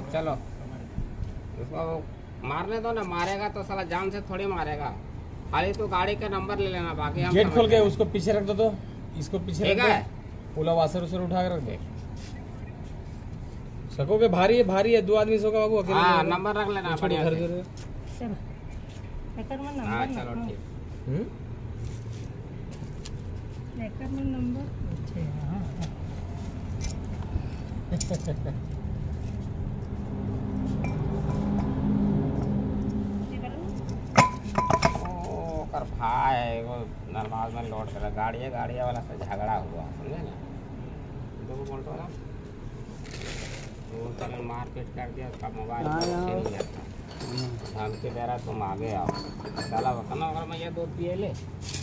चलो उसको मारने दो ना, मारेगा तो साला जान से थोड़ी मारेगा, खाली तो गाड़ी का नंबर ले लेना, बाकी हम गेट खोल के उसको पीछे रख दो, तो इसको पीछे रख दो, पूरा वासर उसे उठा कर रख दे। सकोगे? भारी है 2 आदमी सो का बाबू अकेले। हाँ नंबर रख लेना बढ़िया से। चलो हाँ चलो ठीक। नंबर कर भाई वो नरमाल में लोड कर गाड़िया वाला से झगड़ा हुआ, समझे ना, दो बोल्ट वाला तो चलन मारपीट कर दिया, उसका मोबाइल नहीं जाता, धमकी दे रहा तुम आगे आओ, साला बताना अगर मैं ये 2 पिए ले